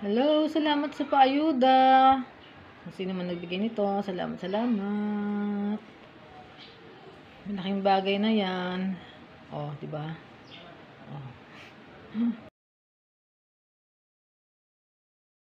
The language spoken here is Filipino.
Hello, salamat sa paayuda. Kung sino man nagbigay nito, salamat, salamat. Malaking bagay na yan. Oh, di ba? Oh.